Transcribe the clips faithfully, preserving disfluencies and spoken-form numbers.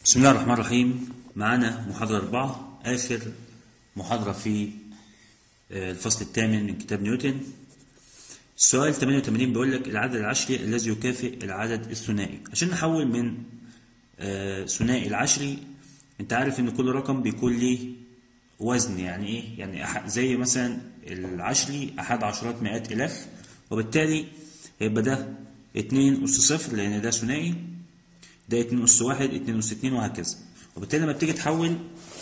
بسم الله الرحمن الرحيم. معانا محاضرة أربعة، آخر محاضرة في الفصل الثامن من كتاب نيوتن. السؤال ثمانية وثمانين بيقول لك العدد العشري الذي يكافئ العدد الثنائي. عشان نحول من ثنائي العشري، أنت عارف إن كل رقم بيكون ليه وزن. يعني إيه؟ يعني زي مثلا العشري أحد عشرات مئات إلاف، وبالتالي هيبقى ده اتنين أس صفر لأن ده ثنائي، ده اتنين أس واحد، اتنين أس اتنين، وهكذا. وبالتالي لما بتيجي تحول،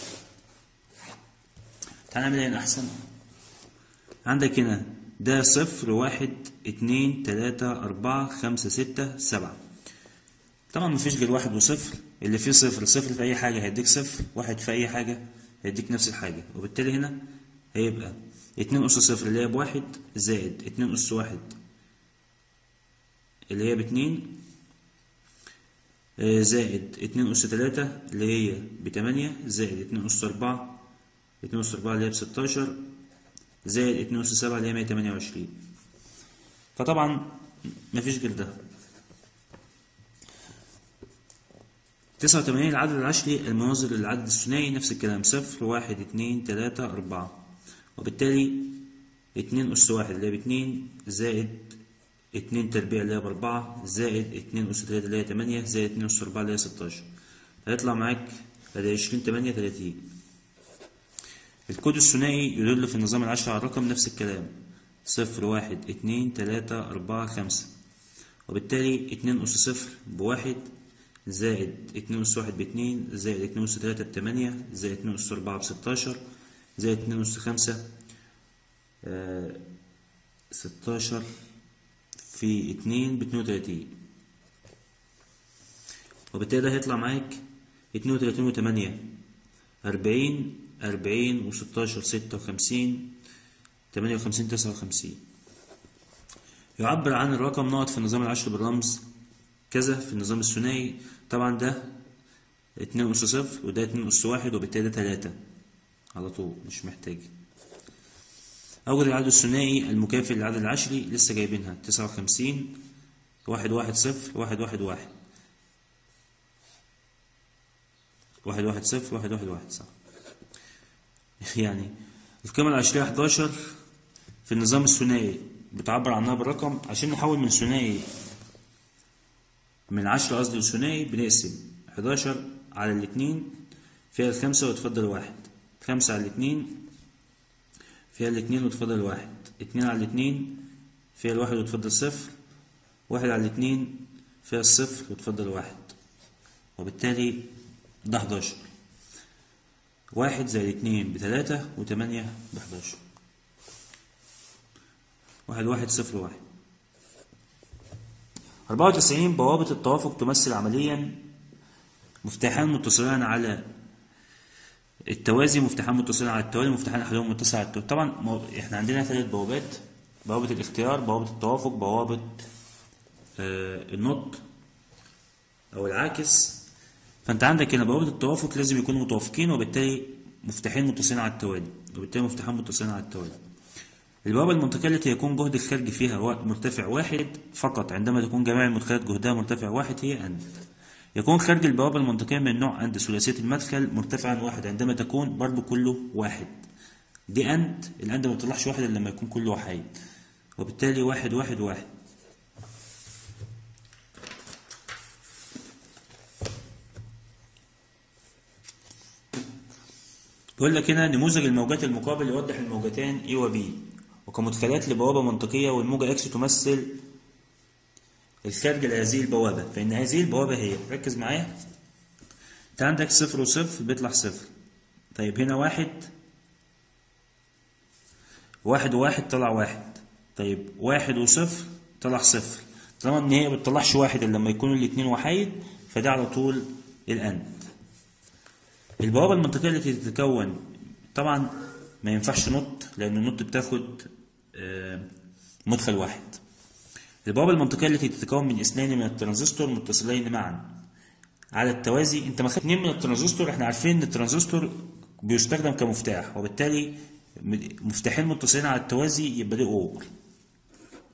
تعال نعمل هنا أحسن. عندك هنا ده صفر، واحد، اتنين، تلاتة، أربعة، خمسة، ستة، سبعة. طبعا مفيش غير واحد وصفر. اللي فيه صفر، صفر في أي حاجة هيديك صفر، واحد في أي حاجة هيديك نفس الحاجة. وبالتالي هنا هيبقى اتنين أس صفر اللي هي بواحد، زائد اتنين أس واحد اللي هي باتنين، زائد اتنين أس تلاتة اللي هي بتمانية، زائد اتنين أس أربعة، اتنين أس أربعة اللي هي بستاشر، زائد اتنين أس سبعة اللي هي مية تمانية وعشرين. فطبعا مفيش غير ده. تسعة وثمانين العدد العشري المناظر للعدد الثنائي، نفس الكلام، صفر، واحد، اتنين، تلاتة، أربعة. وبالتالي اتنين أس واحد اللي هي باتنين، زائد اتنين تربيع اللي هي بأربعة، زائد اتنين أس تلاتة اللي هي تمانية، زائد اتنين أس أربعة اللي هي ستاشر. هيطلع معاك ادي عشرين، تمانية، تلاتين. الكود الثنائي يدل في النظام العشري على الرقم، نفس الكلام، صفر، واحد، اتنين، تلاتة، أربعة، خمسة. وبالتالي اتنين أس صفر بواحد، زائد اتنين أس واحد باتنين، زائد اتنين أس تلاتة بتمانية، زائد اتنين أس أربعة بستاشر، زائد اتنين أس خمسة آه ستاشر في اتنين باتنين وتلاتين. وبالتالي ده هيطلع معاك اتنين وتلاتين وتمانية أربعين، أربعين وستاشر ستة وخمسين، تمانية وخمسين، تسعة وخمسين. يعبر عن الرقم نقط في النظام العشري بالرمز كذا. في النظام الثنائي طبعا ده اتنين أس صفر، وده اتنين أس واحد، وبالتالي ده تلاتة على طول، مش محتاج. أوجد العدد الثنائي المكافئ للعدد العشري، لسه جايبينها، تسعة وخمسين، واحد، واحد، صفر، واحد، واحد، واحد، واحد، واحد، صفر، واحد، واحد، واحد، صح. يعني القيمة العشرية حداشر في النظام الثنائي بتعبر عنها بالرقم. عشان نحول من ثنائي من عشرة قصدي لثنائي، بنقسم حداشر على الاتنين فيها الخمسة وتفضل واحد، خمسة على الاتنين فيها الاتنين وتفضل واحد، اتنين على الاتنين فيها الواحد وتفضل صفر، واحد على الاتنين فيها الصفر وتفضل واحد. وبالتالي ده حداشر. واحد زائد اتنين بتلاتة، وتمانية بحداشر. واحد، واحد، صفر، واحد. أربعة وتسعين بوابة التوافق تمثل عمليا مفتاحان متصلان على التوازي، مفتاحان متصلين على التوالي، مفتاحان احدهم متصل على التوالي. طبعا احنا عندنا ثلاث بوابات: بوابة الاختيار، بوابة التوافق، بوابة آه النط او العاكس. فانت عندك هنا بوابة التوافق لازم يكونوا متوافقين، وبالتالي مفتاحين متصلين على التوالي، وبالتالي مفتاحان متصلين على التوالي. البوابة المنطقية التي يكون جهد الخارج فيها مرتفع واحد فقط عندما تكون جميع المدخلات جهدها مرتفع واحد هي أند. يكون خارج البوابة المنطقية من نوع أند ثلاثية المدخل مرتفعا واحد عندما تكون برضو كله واحد. دي أند، الأند ما بتطلعش واحد إلا لما يكون كله وحيد. وبالتالي واحد، واحد، واحد. بيقول لك هنا نموذج الموجات المقابل يوضح الموجتان A و B وكمدخلات لبوابة منطقية، والموجة X تمثل الخارج لهذه البوابة، فإن هذه البوابة هي، ركز معايا، أنت عندك صفر وصفر بيطلع صفر. طيب هنا واحد، واحد وواحد طلع واحد. طيب واحد وصفر طلع صفر. طالما إن هي بتطلعش واحد إلا لما يكونوا الاتنين وحيد، فده على طول الأند. البوابة المنطقية التي تتكون، طبعا ما ينفعش نط، لأن النط بتاخد مدخل واحد. البوابة المنطقية التي تتكون من اثنين من الترانزستور متصلين معا على التوازي. انت ما خدت اثنين من الترانزستور، احنا عارفين ان الترانزستور بيستخدم كمفتاح، وبالتالي مفتاحين متصلين على التوازي يبقى دي اور.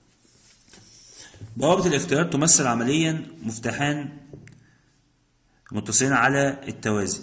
بوابة الاختيار تمثل عمليا مفتاحان متصلين على التوازي.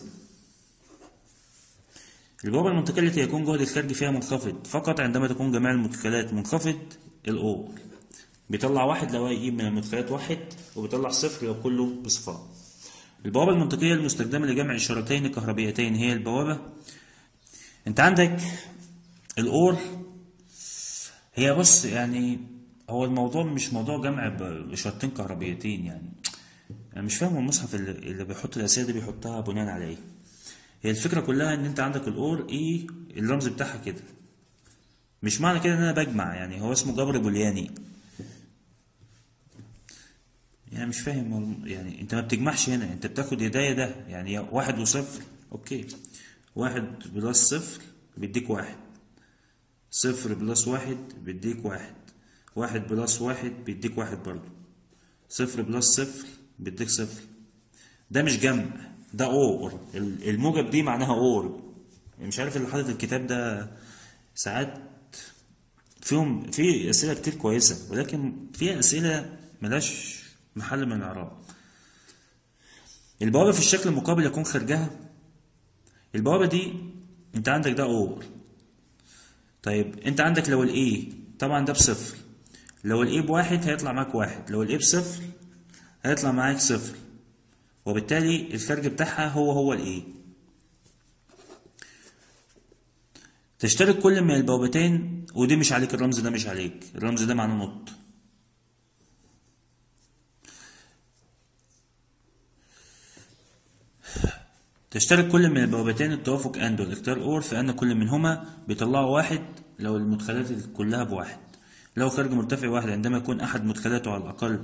البوابة المنتقلة التي يكون جهد الخارج فيها منخفض فقط عندما تكون جميع المدخلات منخفض الأور، بيطلع واحد لو يجيب من المدخلات واحد، وبيطلع صفر لو كله بصفار. البوابة المنطقية المستخدمة لجمع إشارتين كهربيتين هي البوابة. أنت عندك الأور، هي بص يعني هو الموضوع مش موضوع جمع بإشارتين كهربيتين، يعني أنا مش فاهم المصحف اللي, اللي بيحط الأسئلة دي بيحطها بناء على إيه. هي الفكرة كلها إن أنت عندك الأور إيه الرمز بتاعها كده، مش معنى كده إن أنا بجمع، يعني هو اسمه جبر بولياني. يعني مش فاهم، يعني انت ما بتجمعش هنا، انت بتاخد هدايا ده، يعني واحد وصفر. اوكي، واحد بلس صفر بيديك واحد، صفر بلس واحد بيديك واحد، واحد بلس واحد بيديك واحد برضو، صفر بلس صفر بيديك صفر. ده مش جمع، ده اور. الموجب دي معناها اور. مش عارف اللي حاطط الكتاب ده ساعات فيهم في اسئله كتير كويسه، ولكن في اسئله ملاش محل من الاعراب. البوابة في الشكل المقابل يكون خارجها. البوابة دي انت عندك ده اور. طيب انت عندك لو الاي طبعا ده بصفر، لو الاي بواحد هيطلع معاك واحد، لو الاي بصفر هيطلع معاك صفر، وبالتالي الخارج بتاعها هو هو الاي. تشترك كل من البوابتين، ودي مش عليك، الرمز ده مش عليك، الرمز ده معناه نط. تشترك كل من البوابتين التوافق اند والاختيار اور في ان كل منهما بيطلعوا واحد لو المدخلات كلها بواحد، لو خارج مرتفع واحد عندما يكون احد مدخلاته على الاقل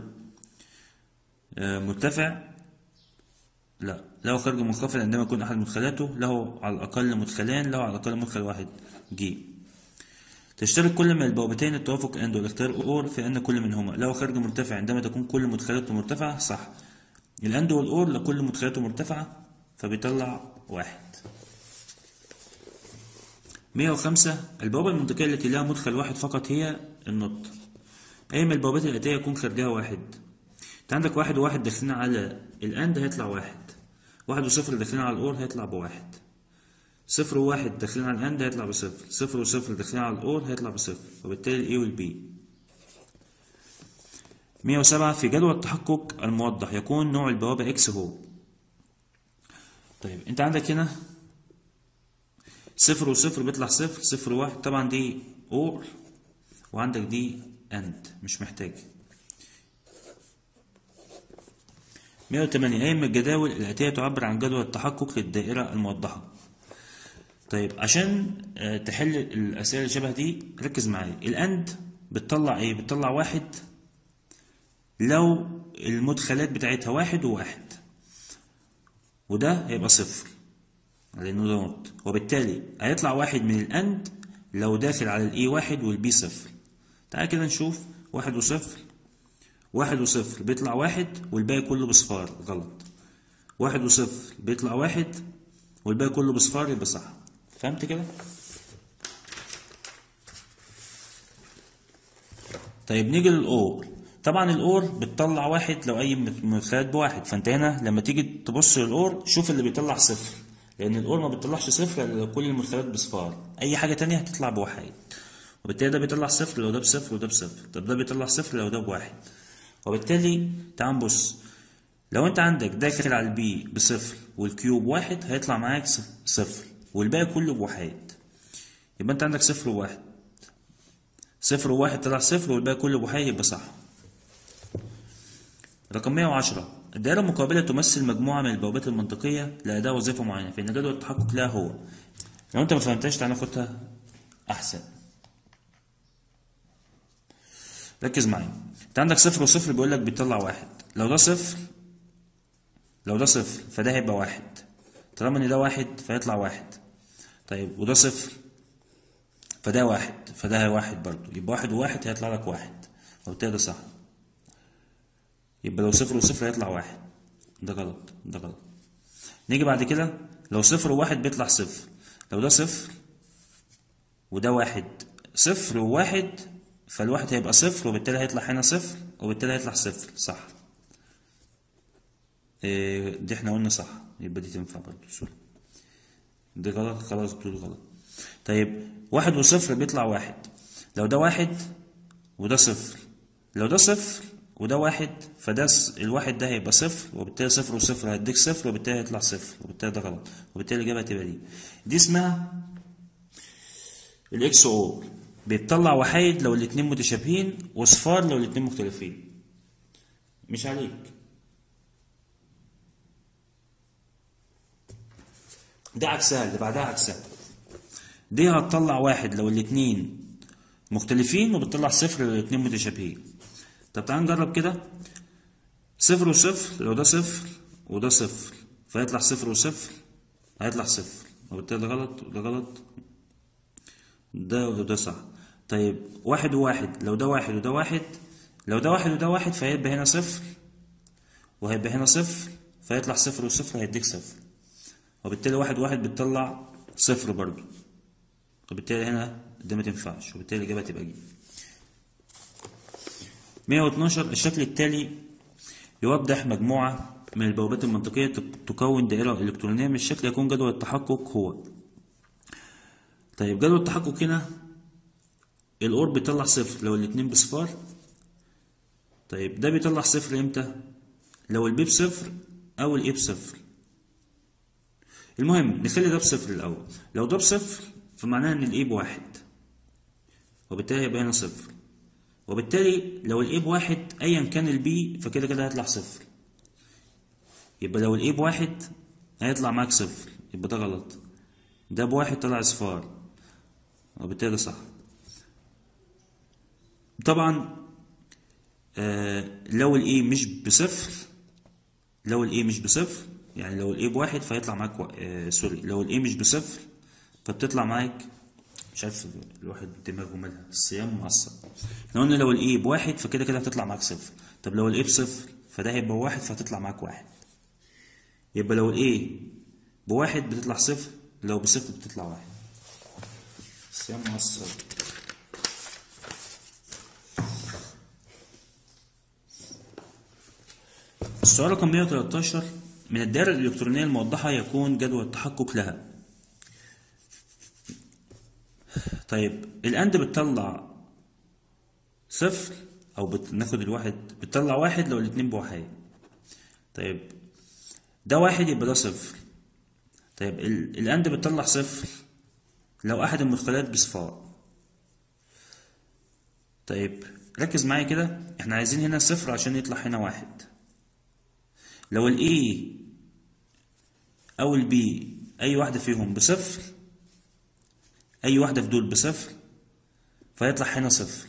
مرتفع، لا لو خارج منخفض عندما يكون احد مدخلاته له على الاقل مدخلان، له على الاقل مدخل واحد جي. تشترك كل من البوابتين التوافق اند والاختيار اور في ان كل منهما له خارج مرتفع عندما تكون كل مدخلاته مرتفعة. صح، الاند والاور لكل مدخلاته مرتفعة فبيطلع واحد. مية وخمسة البوابة المنطقية التي لها مدخل واحد فقط هي النط. أي من البوابات الآتية يكون خارجها واحد. أنت عندك واحد وواحد داخلين على الأند هيطلع واحد، واحد وصفر داخلين على الأور هيطلع بواحد، صفر وواحد داخلين على الأند هيطلع بصفر، صفر وصفر داخلين على الأور هيطلع بصفر، وبالتالي الإي والبي. مية وسبعة في جدول التحقق الموضح يكون نوع البوابة إكس هو. طيب انت عندك هنا صفر وصفر بيطلع صفر، صفر وواحد طبعا دي اور، وعندك دي اند مش محتاج. مية وتمانية اي من الجداول الاتيه تعبر عن جدول التحقق للدائره الموضحه. طيب عشان تحل الاسئله اللي شبه دي ركز معايا. الاند بتطلع ايه؟ بتطلع واحد لو المدخلات بتاعتها واحد وواحد، وده هيبقى صفر لأنه ده نوت، وبالتالي هيطلع واحد من الأند لو داخل على الإي واحد والبي صفر. تعال كده نشوف، واحد وصفر، واحد وصفر بيطلع واحد والباقي كله بصفار، غلط. واحد وصفر بيطلع واحد والباقي كله بصفار، يبقى صح. فهمت كده؟ طيب نيجي للأور. طبعا الأور بتطلع واحد لو أي مدخلات بواحد، فأنت هنا لما تيجي تبص للأور شوف اللي بيطلع صفر، لأن الأور ما بتطلعش صفر إلا لو كل المدخلات بصفار، أي حاجة تانية هتطلع بواحد، وبالتالي ده بيطلع صفر لو ده بصفر وده بصفر، طب ده بيطلع صفر لو ده بواحد، وبالتالي تعال نبص. لو أنت عندك داخل على البي بصفر والكيوب واحد هيطلع معاك صفر والباقي كله بواحد، يبقى أنت عندك صفر وواحد، صفر وواحد طلع صفر والباقي كله بواحد، يبقى صح. رقم مية وعشرة الدائرة المقابلة تمثل مجموعة من البوابات المنطقية لأداء وظيفة معينة، فإن جدول التحقق لها هو. لو أنت ما فهمتهاش تعالى ناخدها أحسن. ركز معايا. أنت عندك صفر وصفر بيقول لك بيطلع واحد، لو ده صفر لو ده صفر فده هيبقى واحد، طالما إن ده واحد فيطلع واحد. طيب وده صفر فده واحد فده واحد برضه، يبقى واحد وواحد هيطلع لك واحد، وبالتالي ده صح. يبقى لو صفر وصفر هيطلع واحد، ده غلط ده غلط. نيجي بعد كده، لو صفر وواحد بيطلع صفر، لو ده صفر وده واحد، صفر وواحد فالواحد هيبقى صفر، وبالتالي هيطلع هنا صفر، وبالتالي هيطلع صفر، صح. إيه دي احنا قلنا صح، يبقى دي تنفع برضه سوري. دي غلط، خلاص دول غلط. طيب واحد وصفر بيطلع واحد، لو ده واحد وده صفر، لو ده صفر وده واحد فده الواحد ده هيبقى صفر، وبالتالي صفر وصفر هيديك صفر، وبالتالي هيطلع صفر، وبالتالي ده غلط، وبالتالي الإجابة هتبقى دي. دي اسمها الإكس أو، بيطلع وحيد لو الاتنين متشابهين وصفار لو الاتنين مختلفين. مش عليك. ده عكسها، اللي بعدها عكسها. دي هتطلع واحد لو الاتنين مختلفين، وبتطلع صفر لو الاتنين متشابهين. طب تعال نجرب كده. صفر وصفر، لو ده صفر وده صفر فيطلع صفر وصفر هيطلع صفر، وبالتالي ده غلط وده غلط، ده وده صح. طيب واحد وواحد، لو ده واحد وده واحد، لو ده واحد وده واحد فهيبقى هنا صفر وهيبقى هنا صفر، فيطلع صفر وصفر هيديك صفر، وبالتالي واحد وواحد بتطلع صفر برضو، وبالتالي هنا ده ما تنفعش، وبالتالي الإجابة تبقى جيم. مية واتناشر. الشكل التالي يوضح مجموعة من البوابات المنطقية تكون دائرة إلكترونية من الشكل يكون جدول التحقق هو. طيب جدول التحقق هنا الأور بيطلع صفر لو الاتنين بصفار. طيب ده بيطلع صفر امتى؟ لو البي بصفر أو الإيه بصفر. المهم نخلي ده بصفر الأول. لو ده بصفر فمعناها إن الإيه بواحد، وبالتالي يبقى هنا صفر، وبالتالي لو الإيه بواحد أيا كان البي فكده كده هيطلع صفر. يبقى لو الإيه بواحد هيطلع معاك صفر، يبقى ده غلط. ده بواحد طلع صفار، وبالتالي ده صح. طبعا آه لو الإيه مش بصفر، لو الإيه مش بصفر يعني لو الإيه بواحد فيطلع معاك و... آه سوري لو الإيه مش بصفر فبتطلع معاك، مش عارف الواحد دماغه مالها، الصيام معصب. احنا قلنا لو الإيه بواحد فكده كده هتطلع معاك صفر. طب لو الإيه بصفر فده هيبقى واحد فهتطلع معاك واحد. يبقى لو الإيه بواحد بتطلع صفر، لو بصفر بتطلع واحد. الصيام معصب. السؤال رقم مية وتلتاشر. من الدائرة الإلكترونية الموضحة يكون جدول التحقق لها. طيب الأند بتطلع صفر أو بناخد الواحد بتطلع واحد لو الاتنين بواحد. طيب ده واحد يبقى ده صفر. طيب الأند بتطلع صفر لو أحد المدخلات بصفار. طيب ركز معايا كده، احنا عايزين هنا صفر عشان يطلع هنا واحد. لو الإي أو البي أي واحدة فيهم بصفر، أي واحدة في دول بصفر فيطلع هنا صفر.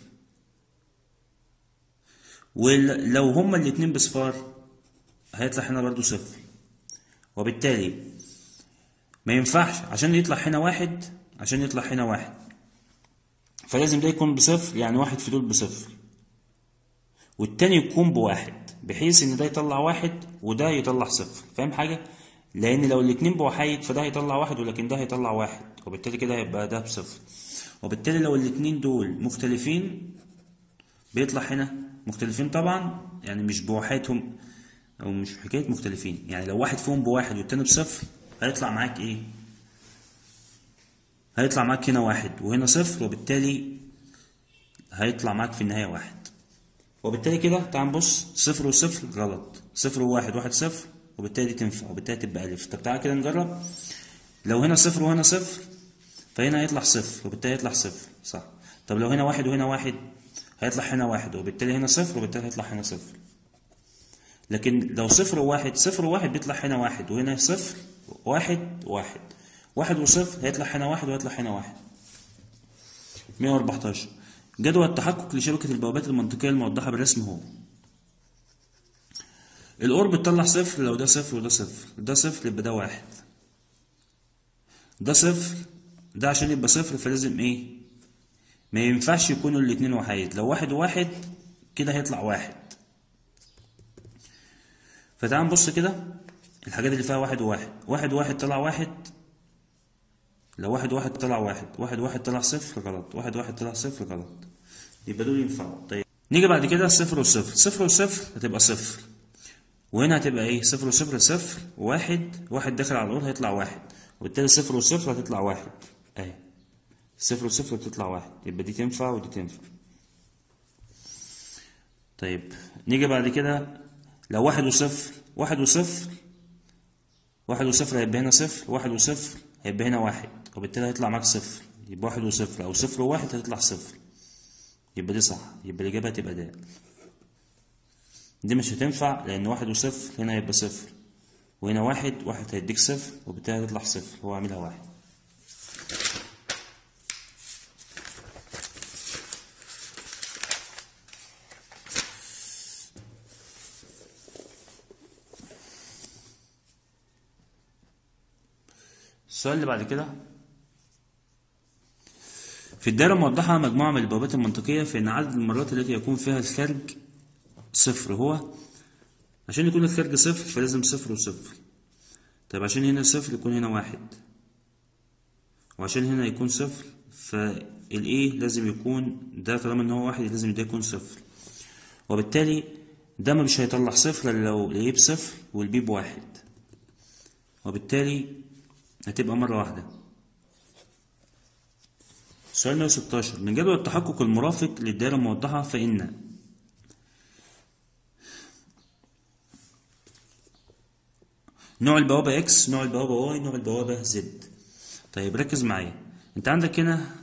ولو هما الاتنين بصفار هيطلع هنا برضو صفر، وبالتالي ما ينفعش عشان يطلع هنا واحد، عشان يطلع هنا واحد فلازم ده يكون بصفر، يعني واحد في دول بصفر والتاني يكون بواحد، بحيث ان ده يطلع واحد وده يطلع صفر. فاهم حاجة؟ لان لو الاتنين بوحيد فده هيطلع واحد ولكن ده هيطلع واحد، وبالتالي كده هيبقى ده بصفر. وبالتالي لو الاتنين دول مختلفين بيطلع هنا مختلفين طبعا، يعني مش بوحيدهم او مش حكاية مختلفين، يعني لو واحد فيهم بواحد والتاني بصفر هيطلع معاك ايه؟ هيطلع معاك هنا واحد وهنا صفر، وبالتالي هيطلع معاك في النهاية واحد. وبالتالي كده تعال نبص، صفر وصفر غلط، صفر وواحد واحد صفر، وبالتالي دي تنفع وبالتالي تبقى ألف. طب تعال كده نجرب. لو هنا صفر وهنا صفر فهنا هيطلع صفر وبالتالي هيطلع صفر صح. طب لو هنا واحد وهنا واحد هيطلع هنا واحد وبالتالي هنا صفر وبالتالي هيطلع هنا صفر. لكن لو صفر وواحد، صفر وواحد بيطلع هنا واحد وهنا صفر، واحد واحد، واحد وصفر هيطلع هنا واحد وهيطلع هنا واحد. مية وأربعتاشر. جدول التحقق لشبكة البوابات المنطقية الموضحة بالرسم هو. الأور بتطلع صفر لو ده صفر وده صفر، ده صفر يبقى ده واحد، ده صفر، ده عشان يبقى صفر فلازم ايه؟ ما ينفعش يكونوا الاتنين وحيد. لو واحد وواحد كده هيطلع واحد. فتعال نبص كده الحاجات اللي فيها واحد وواحد، واحد وواحد طلع واحد، لو واحد واحد طلع واحد، واحد واحد طلع صفر غلط، واحد واحد طلع صفر غلط، يبقى دول ينفعوا. طيب نيجي بعد كده صفر وصفر، صفر وصفر هتبقى صفر وهنا هتبقى ايه؟ صفر وصفر صفر، واحد واحد داخل على الأور هيطلع واحد، وبالتالي صفر وصفر هتطلع واحد اهي، صفر وصفر بتطلع واحد، يبقى دي تنفع ودي تنفع. طيب نيجي بعد كده لو واحد وصفر، واحد وصفر، واحد وصفر هيبقى هنا صفر، واحد وصفر هيبقى هنا واحد، وبالتالي هيطلع معاك صفر، يبقى واحد وصفر أو صفر وواحد هتطلع صفر، يبقى دي صح، يبقى الإجابة هتبقى د. دي مش هتنفع لأن واحد وصفر هنا هيبقى صفر، وهنا واحد، واحد هيديك صفر، وبالتالي هتطلع صفر، هو عاملها واحد. السؤال اللي بعد كده، في الدائرة موضحة مجموعة من البوابات المنطقية فإن عدد المرات التي يكون فيها الخارج صفر هو، عشان يكون الخارج صفر فلازم صفر وصفر. طيب عشان هنا صفر يكون هنا واحد، وعشان هنا يكون صفر فالإيه لازم يكون ده، طالما إن هو واحد لازم ده يكون صفر، وبالتالي ده مش هيطلع صفر إلا لو الإيه بصفر والبي بواحد، وبالتالي هتبقى مرة واحدة. سؤال مية وستاشر، من جدول التحقق المرافق للدائرة الموضحة فإن نوع البوابة X، نوع البوابة Y، نوع البوابة Z. طيب ركز معايا، انت عندك هنا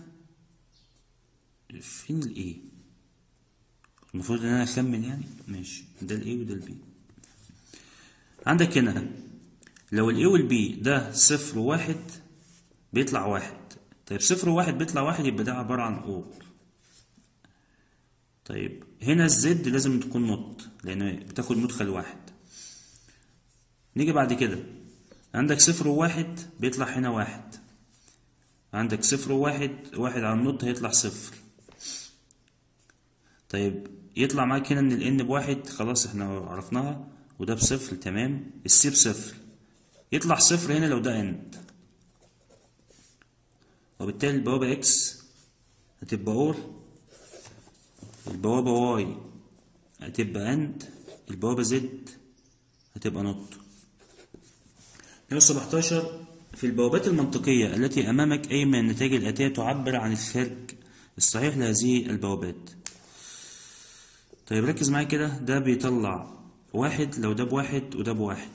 فين الايه؟ المفروض ان انا اخمن يعني، ماشي، ده الايه وده البي. عندك هنا لو الايه والبي ده صفر وواحد بيطلع واحد، طيب صفر وواحد بيطلع واحد، يبقى ده عبارة عن اور. طيب هنا الزد لازم تكون نوت لان بتاخد مدخل واحد. نيجي بعد كده عندك صفر وواحد بيطلع هنا واحد، عندك صفر وواحد، واحد على النوت هيطلع صفر. طيب يطلع معاك هنا ان الان بواحد، خلاص احنا عرفناها، وده بصفر تمام، السي بصفر، يطلع صفر هنا لو ده اند، وبالتالي البوابة اكس هتبقى اور، البوابة واي هتبقى اند، البوابة زد هتبقى نوت. مية وسبعتاشر، في البوابات المنطقية التي أمامك أي من النتائج الآتية تعبر عن الخارج الصحيح لهذه البوابات. طيب ركز معايا كده، ده بيطلع واحد لو ده بواحد وده بواحد،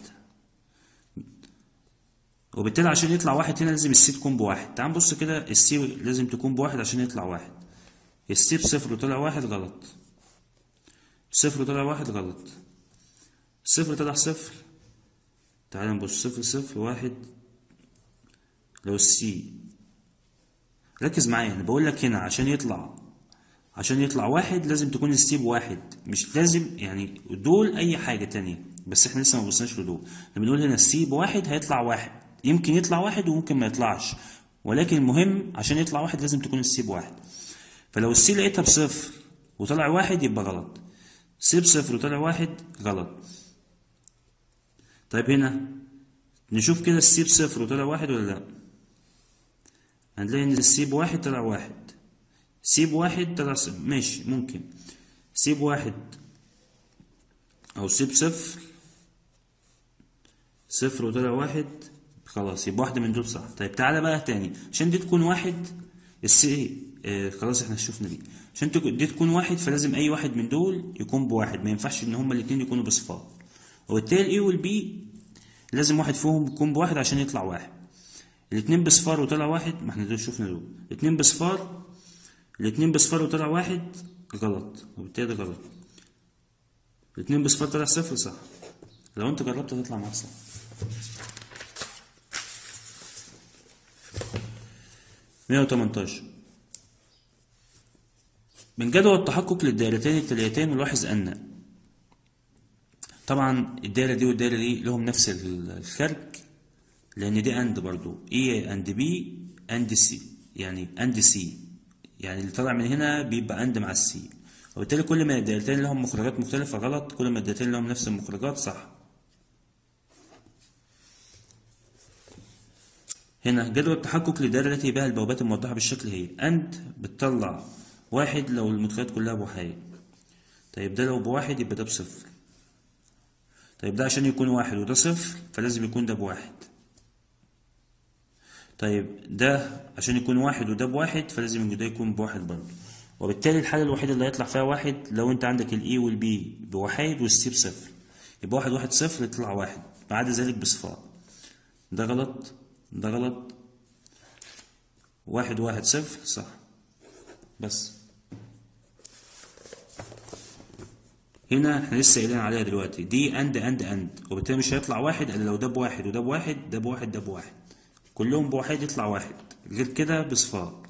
وبالتالي عشان يطلع واحد هنا لازم السي تكون بواحد. تعال نبص كده، السي لازم تكون بواحد عشان يطلع واحد، السي بصفر وطلع واحد غلط، صفر وطلع واحد غلط، صفر طلع صفر. تعال نبص، صفر صفر واحد لو السي، ركز معايا انا بقول لك هنا عشان يطلع عشان يطلع واحد لازم تكون السي بواحد، مش لازم يعني دول اي حاجه تانية، بس احنا لسه ما بصناش لدول. احنا بنقول هنا السي بواحد هيطلع واحد، يمكن يطلع واحد وممكن ما يطلعش، ولكن المهم عشان يطلع واحد لازم تكون السي بواحد. فلو السي لقيتها بصفر وطلع واحد يبقى غلط، سي بصفر وطلع واحد غلط. طيب هنا نشوف كده السي بصفر وطلع واحد ولا لا، هنلاقي ان السي بواحد طلع واحد، سي بواحد طلع صفر، ماشي ممكن سي بواحد او سي بصفر، صفر وطلع واحد، خلاص يبقى واحدة من دول صح. طيب تعالى بقى تاني، عشان دي تكون واحد السي آه خلاص احنا شفنا دي، عشان دي تكون واحد فلازم اي واحد من دول يكون بواحد، ما ينفعش ان هما الاتنين يكونوا بصفار، وبالتالي الاي والبي لازم واحد فيهم يكون بواحد عشان يطلع واحد. الاتنين بصفار وطلع واحد، ما احنا دول شفنا دول، الاتنين بصفار، الاتنين بصفار وطلع واحد غلط، وبالتالي ده غلط. الاتنين بصفار طلع صفر صح، لو انت جربت هتطلع معاك صح. مية وتمنتاشر، من جدول التحقق للدائرتين التاليتين نلاحظ ان طبعا الدائرة دي والدائرة دي لهم نفس الخارج، لان دي اند برضو اي اند بي اند سي، يعني اند سي، يعني اللي طالع من هنا بيبقى اند مع السي، وبالتالي كل ما الدائرتين لهم مخرجات مختلفة غلط، كل ما الدائرتين لهم نفس المخرجات صح. هنا جدول التحقق للدائرة التي بها البوابات الموضحة بالشكل هي اند بتطلع واحد لو المدخلات كلها بوحايد، طيب ده لو بواحد يبقى ده بصفر. طيب ده عشان يكون واحد وده صفر فلازم يكون ده بواحد. طيب ده عشان يكون واحد وده بواحد فلازم ده يكون بواحد برضه. وبالتالي الحالة الوحيدة اللي هيطلع فيها واحد لو انت عندك الاي والبي بواحد والسي بصفر، يبقى واحد واحد صفر يطلع واحد، ما عدا ذلك بصفار. ده غلط، ده غلط، واحد واحد صفر صح. بس هنا احنا لسه قايلين عليها دلوقتي دي اند اند اند، وبالتالي مش هيطلع واحد الا لو ده بواحد وده بواحد، ده بواحد ده بواحد، كلهم بواحد يطلع واحد، غير كده بصفار.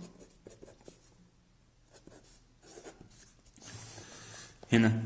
هنا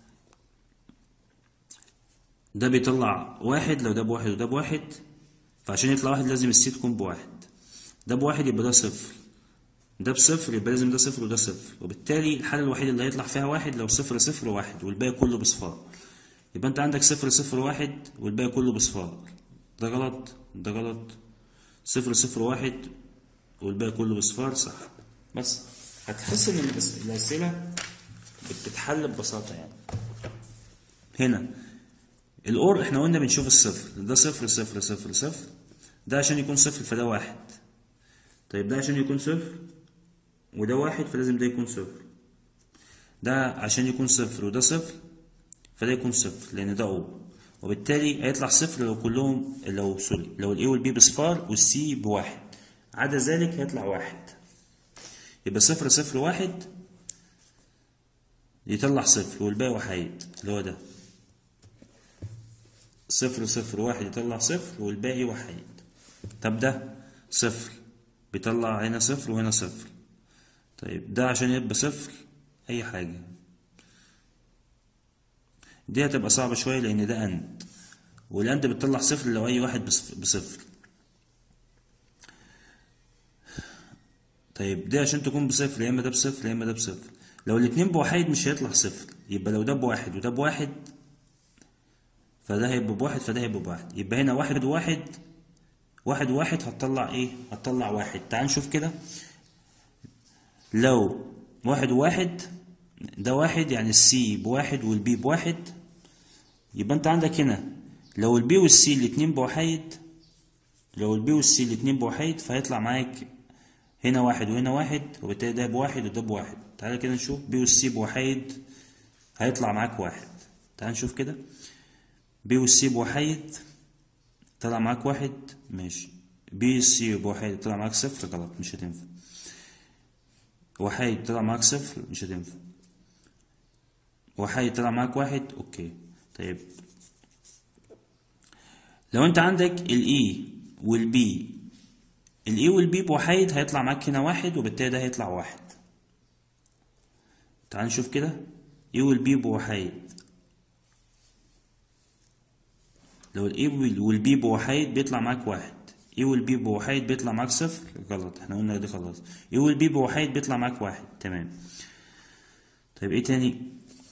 ده بيطلع واحد لو ده بواحد وده بواحد، فعشان يطلع واحد لازم السي تكون بواحد. ده بواحد يبقى ده صفر، ده بصفر يبقى لازم ده صفر وده صفر، وبالتالي الحالة الوحيدة اللي هيطلع فيها واحد لو صفر صفر واحد والباقي كله بصفار. يبقى انت عندك صفر صفر واحد والباقي كله بصفار. ده غلط، ده غلط، صفر صفر واحد والباقي كله بصفار صح. بس هتحس ان الأسئلة بتتحل ببساطة يعني. هنا الأور احنا قلنا بنشوف الصفر، ده صفر صفر صفر صفر، ده عشان يكون صفر فده واحد. طيب ده عشان يكون صفر وده واحد فلازم ده يكون صفر. ده عشان يكون صفر وده صفر فده يكون صفر لأن ده أو، وبالتالي هيطلع صفر لو كلهم لو سوري لو الإي والبي بصفار والسي بواحد، عدا ذلك هيطلع واحد. يبقى صفر صفر واحد يطلع صفر والباقي وحيد اللي هو ده. صفر صفر واحد يطلع صفر والباقي وحيد. طب ده صفر بيطلع هنا صفر وهنا صفر. طيب ده عشان يبقى صفر أي حاجة دي هتبقى صعبة شوية لأن ده أند، والأند بتطلع صفر لو أي واحد بصفر. طيب دي عشان تكون بصفر يا إما ده بصفر يا إما ده بصفر. لو الاتنين بواحد مش هيطلع صفر، يبقى لو ده بواحد وده بواحد فده هيبقى بواحد فده هيبقى بواحد. يبقى هنا واحد وواحد، واحد وواحد هتطلع ايه؟ هتطلع واحد. تعال نشوف كده. لو واحد وواحد ده واحد يعني السي بواحد والبي بواحد، يبقى انت عندك هنا لو البي والسي الاتنين بواحد، لو البي والسي الاتنين بواحد فهيطلع معاك هنا واحد وهنا واحد، وبالتالي ده بواحد وده بواحد. تعالى كده نشوف بي والسي بواحد هيطلع معاك واحد. تعال نشوف كده بي والسي بواحد طلع معاك واحد ماشي، بي سي بواحد طلع معاك صفر غلط مش هتنفع، واحد طلع معاك صفر مش هتنفع، واحد طلع معاك واحد اوكي. طيب لو انت عندك الاي والبي، الاي والبي بواحد هيطلع معاك هنا واحد وبالتالي ده هيطلع واحد. تعال نشوف كده اي والبي بواحد، لو الاي والبي بواحد بيطلع معاك واحد، اي والبي بواحد بيطلع معاك صفر غلط احنا قلنا دي خلاص، اي والبي بواحد بيطلع معاك واحد تمام. طيب ايه تاني؟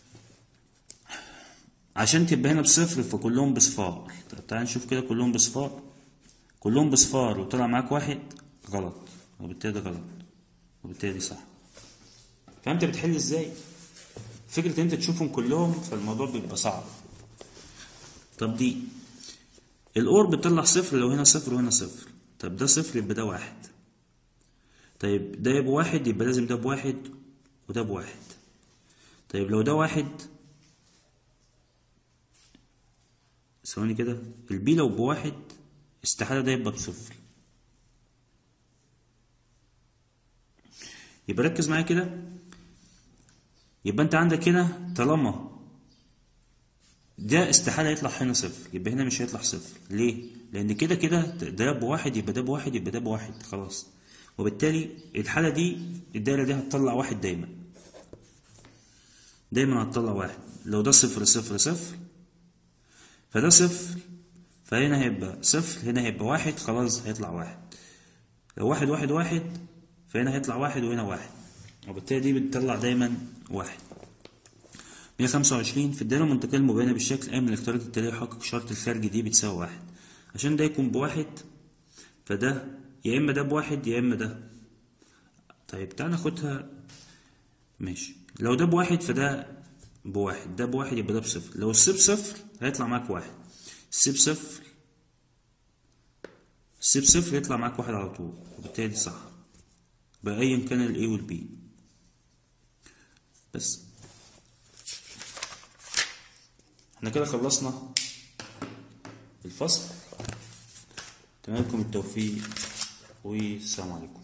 عشان تبقى هنا بصفر فكلهم بصفار. طب تعال نشوف كده كلهم بصفار، كلهم بصفار وطلع معاك واحد غلط، وبالتالي ده غلط وبالتالي دي صح. فانت بتحل ازاي؟ فكرة انت تشوفهم كلهم فالموضوع بيبقى صعب. طب دي الأور بتطلع صفر لو هنا صفر وهنا صفر. طب ده صفر يبقى ده واحد. طيب ده يبقى واحد يبقى لازم ده بواحد وده بواحد. طيب لو ده واحد ثواني كده، البي لو بواحد استحالة ده يبقى بصفر. يبقى ركز معايا كده، يبقى انت عندك هنا طالما ده استحالة يطلع هنا صفر يبقى هنا مش هيطلع صفر. ليه؟ لأن كده كده ده بواحد يبقى ده بواحد يبقى ده بواحد خلاص، وبالتالي الحالة دي الدايرة دي هتطلع واحد دايما، دايما هتطلع واحد. لو ده صفر صفر صفر فده صفر، فهنا هيبقى صفر هنا هيبقى واحد خلاص هيطلع واحد. لو واحد واحد واحد فهنا هيطلع واحد وهنا واحد، وبالتالي دي بتطلع دايما واحد. مية وخمسة وعشرين في الدائرة المنطقية المبينة بالشكل أي من الاختيارات التالية يحقق شرط الخارج دي بتساوي واحد. عشان ده يكون بواحد فده يا إما ده بواحد يا إما ده. طيب تعال ناخدها ماشي، لو ده بواحد فده بواحد، ده بواحد يبقى ده بصفر. لو السي بصفر هيطلع معاك واحد. السي بصفر السي بصفر يطلع معاك واحد على طول، وبالتالي صح بأيا كان ال A وال B. بس احنا كده خلصنا الفصل. أتمنى لكم التوفيق والسلام عليكم.